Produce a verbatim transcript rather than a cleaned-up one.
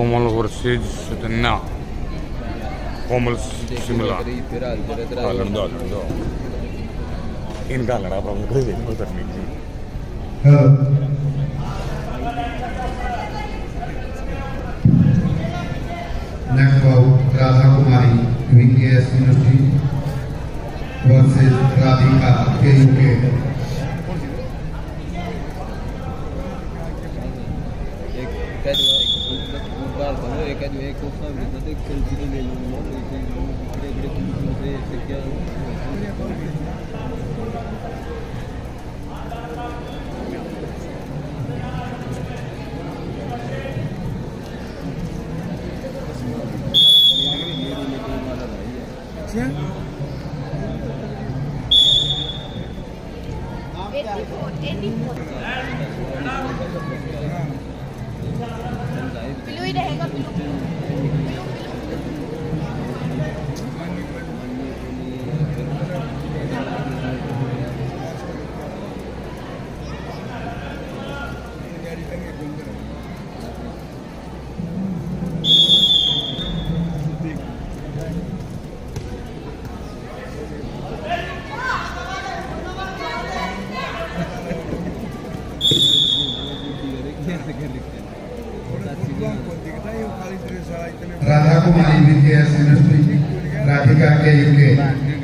कोमल versus चैतन्य कोमल शिमला लड़ो लड़ो इनका लड़ा प्रॉब्लम कोई नहीं हो सकती जी। Next bout Radha Kumari VKS university versus Radhika K UK. एक जो एक कोसा भी तो सेल्फी ले लो ना इकडे इकडे कुठे से क्या ब्लू ही रहेगा blue. Radha Kumari VKS university Radhika K UK.